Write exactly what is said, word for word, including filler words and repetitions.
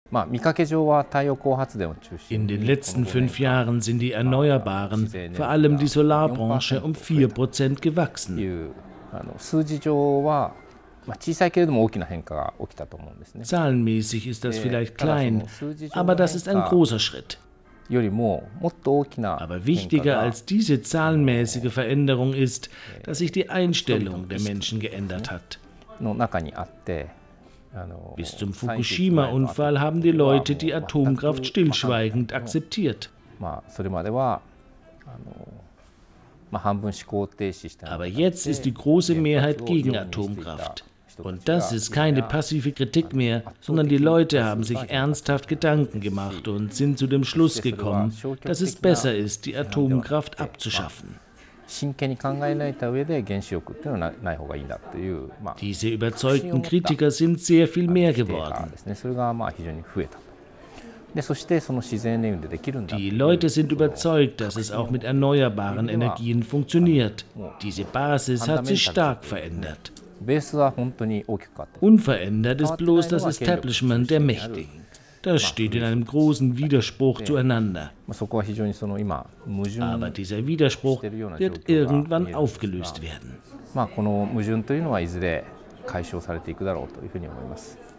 In den letzten fünf Jahren sind die Erneuerbaren, vor allem die Solarbranche, um vier Prozent gewachsen. Zahlenmäßig ist das vielleicht klein, aber das ist ein großer Schritt. Aber wichtiger als diese zahlenmäßige Veränderung ist, dass sich die Einstellung der Menschen geändert hat. Bis zum Fukushima-Unfall haben die Leute die Atomkraft stillschweigend akzeptiert. Aber jetzt ist die große Mehrheit gegen Atomkraft. Und das ist keine passive Kritik mehr, sondern die Leute haben sich ernsthaft Gedanken gemacht und sind zu dem Schluss gekommen, dass es besser ist, die Atomkraft abzuschaffen. Diese überzeugten Kritiker sind sehr viel mehr geworden. Die Leute sind überzeugt, dass es auch mit erneuerbaren Energien funktioniert. Diese Basis hat sich stark verändert. Unverändert ist bloß das Establishment der Mächtigen. Das steht in einem großen Widerspruch zueinander. Aber dieser Widerspruch wird irgendwann aufgelöst werden.